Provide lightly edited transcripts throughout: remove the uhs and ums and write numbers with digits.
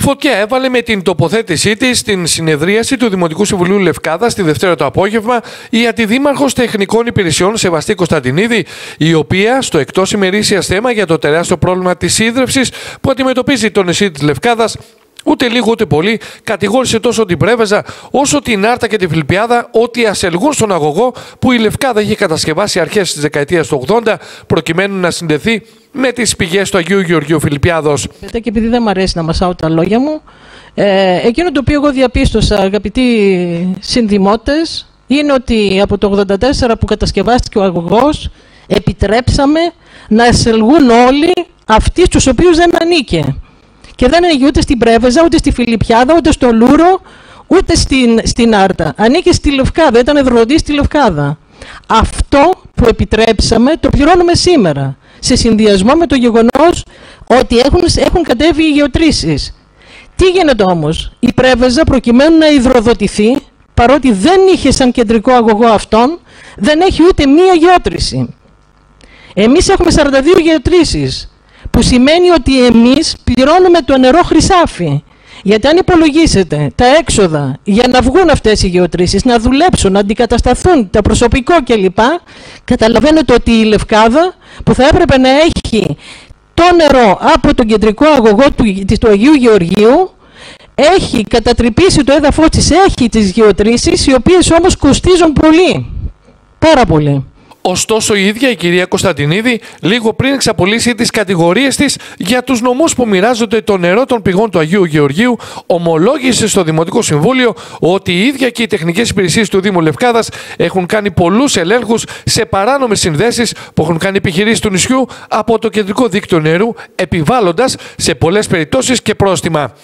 Φωτιά έβαλε με την τοποθέτησή της στην συνεδρίαση του Δημοτικού Συμβουλίου Λευκάδας τη Δευτέρα το απόγευμα η Αντιδήμαρχος Τεχνικών Υπηρεσιών Σεβαστή Κωνσταντινίδη, η οποία στο εκτός ημερήσιας θέμα για το τεράστιο πρόβλημα της ίδρευσης που αντιμετωπίζει το νησί της Λευκάδας, ούτε λίγο ούτε πολύ, κατηγόρησε τόσο την Πρέβεζα όσο την Άρτα και τη Φιλιππιάδα ότι ασελγούν στον αγωγό που η Λευκάδα είχε κατασκευάσει αρχές της δεκαετίας του 80 προκειμένου να συνδεθεί με τις πηγές του Αγίου Γεωργίου Φιλιππιάδος. Και επειδή δεν μου αρέσει να μασάω τα λόγια μου, εκείνο το οποίο εγώ διαπίστωσα, αγαπητοί συνδημότες, είναι ότι από το 1984 που κατασκευάστηκε ο αγωγός επιτρέψαμε να ασελγούν όλοι αυτοί στους οποίους δεν ανήκε. Και δεν ανήκει ούτε στην Πρέβεζα, ούτε στη Φιλιππιάδα, ούτε στο Λούρο, ούτε στην Άρτα. Ανήκει στη Λευκάδα, ήταν ευρωβουλευτής στη Λευκάδα. Αυτό που επιτρέψαμε το πληρώνουμε σήμερα, σε συνδυασμό με το γεγονός ότι έχουν κατέβει οι γεωτρήσεις. Τι γίνεται όμως? Η Πρέβεζα, προκειμένου να υδροδοτηθεί, παρότι δεν είχε σαν κεντρικό αγωγό αυτόν, δεν έχει ούτε μία γεώτρηση. Εμείς έχουμε 42 γεωτρήσεις, που σημαίνει ότι εμείς πληρώνουμε το νερό χρυσάφι. Γιατί αν υπολογίσετε τα έξοδα για να βγουν αυτές οι γεωτρήσεις, να δουλέψουν, να αντικατασταθούν τα προσωπικό κλπ, καταλαβαίνετε ότι η Λευκάδα που θα έπρεπε να έχει το νερό από τον κεντρικό αγωγό του Αγίου Γεωργίου, έχει κατατρυπήσει το έδαφος της, έχει τις γεωτρήσεις, οι οποίες όμως κοστίζουν πολύ, πάρα πολύ. Ωστόσο, η ίδια η κυρία Κωνσταντινίδη, λίγο πριν εξαπολύσει τις κατηγορίες της για τους νομούς που μοιράζονται το νερό των πηγών του Αγίου Γεωργίου, ομολόγησε στο Δημοτικό Συμβούλιο ότι η ίδια και οι τεχνικές υπηρεσίες του Δήμου Λευκάδας έχουν κάνει πολλούς ελέγχους σε παράνομες συνδέσεις που έχουν κάνει επιχειρήσεις του νησιού από το κεντρικό δίκτυο νερού, επιβάλλοντας σε πολλές περιπτώσεις και πρόστιμα.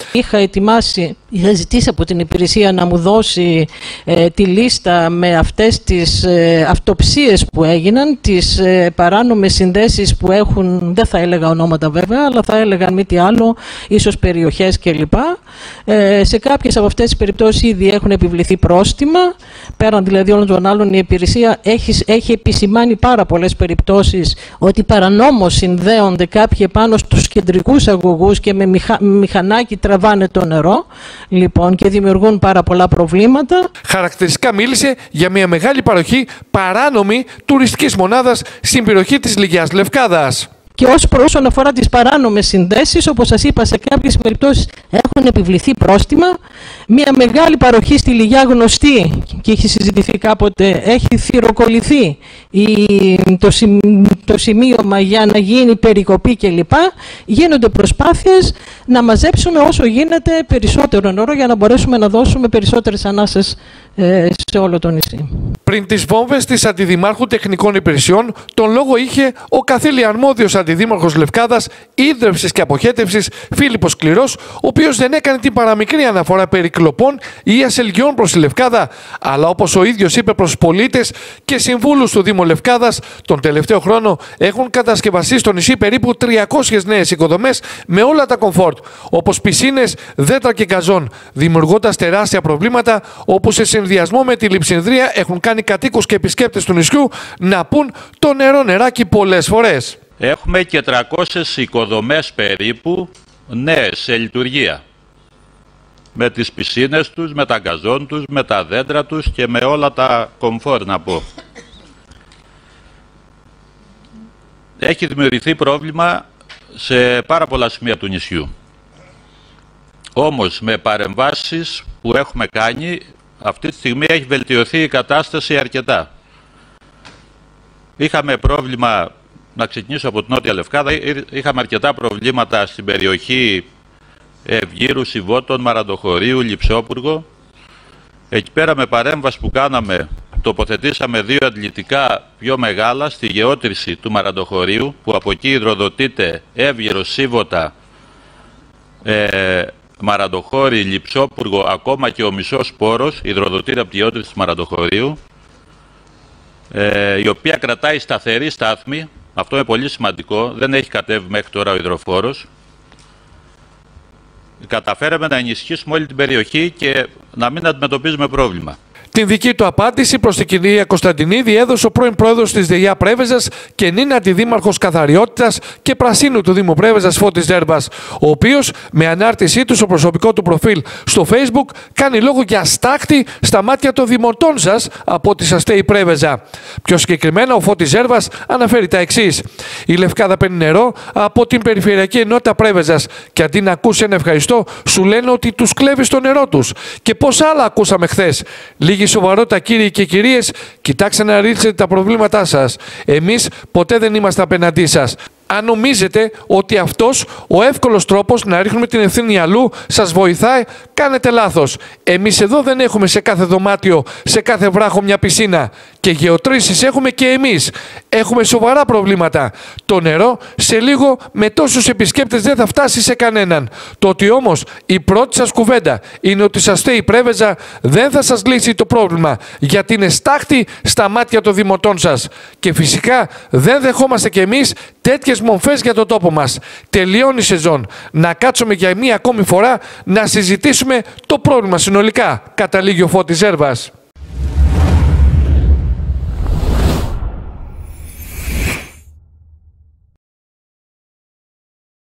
Είχα ζητήσει από την υπηρεσία να μου δώσει τη λίστα με αυτές τις αυτοψίες που έγιναν, τις παράνομες συνδέσεις που έχουν, δεν θα έλεγα ονόματα βέβαια, αλλά θα έλεγαν μη τι άλλο, ίσως περιοχές κλπ. Σε κάποιες από αυτές τις περιπτώσεις ήδη έχουν επιβληθεί πρόστιμα, πέραν δηλαδή όλων των άλλων. Η υπηρεσία έχει επισημάνει πάρα πολλές περιπτώσεις ότι παρανόμως συνδέονται κάποιοι πάνω στους κεντρικούς αγωγούς και με μηχανάκι τραβάνε το νερό. Λοιπόν, και δημιουργούν πάρα πολλά προβλήματα. Χαρακτηριστικά μίλησε για μια μεγάλη παροχή παράνομη τουριστικής μονάδας στην περιοχή της Λυγιάς Λευκάδας. Και όσον αφορά τις παράνομες συνδέσεις, όπως σας είπα, σε κάποιες περιπτώσεις έχουν επιβληθεί πρόστιμα. Μια μεγάλη παροχή στη Λυγιά γνωστή και έχει συζητηθεί κάποτε, έχει θυροκολληθεί το σημείωμα για να γίνει περικοπή κλπ. Γίνονται προσπάθειες να μαζέψουμε όσο γίνεται περισσότερο νερό για να μπορέσουμε να δώσουμε περισσότερες ανάσες σε όλο το νησί. Πριν τις βόμβες της Αντιδημάρχου Τεχνικών Υπηρεσιών, τον λόγο είχε ο καθήλυ αρμόδιος Αντιδήμαρχος Λευκάδας Ίδρυυσης και Αποχέτευσης Φίλιππος Κληρός, ο οποίος δεν έκανε την παραμικρή αναφορά περί κλοπών ή ασελγιών προς τη Λευκάδα, αλλά όπως ο ίδιος είπε προς πολίτες και συμβούλους του Δήμου Λευκάδας, τον τελευταίο χρόνο έχουν κατασκευαστεί στο νησί περίπου 300 νέες οικοδομές με όλα τα κομφόρτ, όπως πισίνες, δέντρα και γκαζόν, δημιουργώντας τεράστια προβλήματα όπου σε συνδυασμό με τη λειψινδρία έχουν κάνει κατοίκους και επισκέπτες του νησιού να πουν το νεράκι πολλές φορές. Έχουμε και 300 οικοδομές περίπου νέες σε λειτουργία. Με τις πισίνες τους, με τα γκαζόν τους, με τα δέντρα τους και με όλα τα κομφόρ να πω. Έχει δημιουργηθεί πρόβλημα σε πάρα πολλά σημεία του νησιού. Όμως με παρεμβάσεις που έχουμε κάνει, αυτή τη στιγμή έχει βελτιωθεί η κατάσταση αρκετά. Είχαμε πρόβλημα, να ξεκινήσω από την Νότια Λευκάδα, είχαμε αρκετά προβλήματα στην περιοχή Ευγύρου, Σιβώτων, Μαραντοχωρίου, Λειψόπουργο. Εκεί πέρα με παρέμβαση που κάναμε, τοποθετήσαμε 2 αντλητικά πιο μεγάλα στη γεώτρηση του Μαραντοχωρίου, που από εκεί υδροδοτείται Εύγυρο, Σίβωτα, Μαραντοχώρη, Λειψόπουργο, ακόμα και ο μισός πόρος υδροδοτείται από τη γεώτρηση του Μαραντοχωρίου, η οποία κρατάει σταθερή στάθμη. Αυτό είναι πολύ σημαντικό, δεν έχει κατέβει μέχρι τώρα ο υδροφόρος. Καταφέραμε να ενισχύσουμε όλη την περιοχή και να μην αντιμετωπίζουμε πρόβλημα. Την δική του απάντηση προς την κυρία Κωνσταντινίδη έδωσε ο πρώην πρόεδρος της ΔΕΙΑ Πρέβεζας και νυν αντιδήμαρχος Καθαριότητας και Πρασίνου του Δήμου Πρέβεζας Φώτης Ζέρβας, ο οποίος με ανάρτησή του στο προσωπικό του προφίλ στο Facebook κάνει λόγο για στάχτη στα μάτια των δημοτών σας από τη αστέη Πρέβεζα. Πιο συγκεκριμένα, ο Φώτης Ζέρβας αναφέρει τα εξής: η Λευκάδα παίρνει νερό από την Περιφερειακή Ενότητα Πρέβεζας και αντί να ακούσει ένα ευχαριστώ, σου λένε ότι τους κλέβεις το νερό τους. Και πόσα άλλα ακούσαμε χθες. Λίγη σοβαρότητα, κύριοι και κυρίες, κοιτάξτε να ρίξετε τα προβλήματά σας. Εμείς ποτέ δεν είμαστε απέναντί σας. Αν νομίζετε ότι αυτός ο εύκολος τρόπος να ρίχνουμε την ευθύνη αλλού σας βοηθάει, κάνετε λάθος. Εμείς εδώ δεν έχουμε σε κάθε δωμάτιο, σε κάθε βράχο μια πισίνα. Και γεωτρήσεις έχουμε και εμείς. Έχουμε σοβαρά προβλήματα. Το νερό σε λίγο με τόσους επισκέπτες δεν θα φτάσει σε κανέναν. Το ότι όμως η πρώτη σας κουβέντα είναι ότι σας στέει η Πρέβεζα δεν θα σας λύσει το πρόβλημα, γιατί είναι στάχτη στα μάτια των δημοτών σας. Και φυσικά δεν δεχόμαστε κι εμείς τέτοιες μομφές για τον τόπο μας. Τελειώνει η σεζόν. Να κάτσουμε για μία ακόμη φορά να συζητήσουμε το πρόβλημα συνολικά, καταλήγει ο Φώτης Ζέρβας.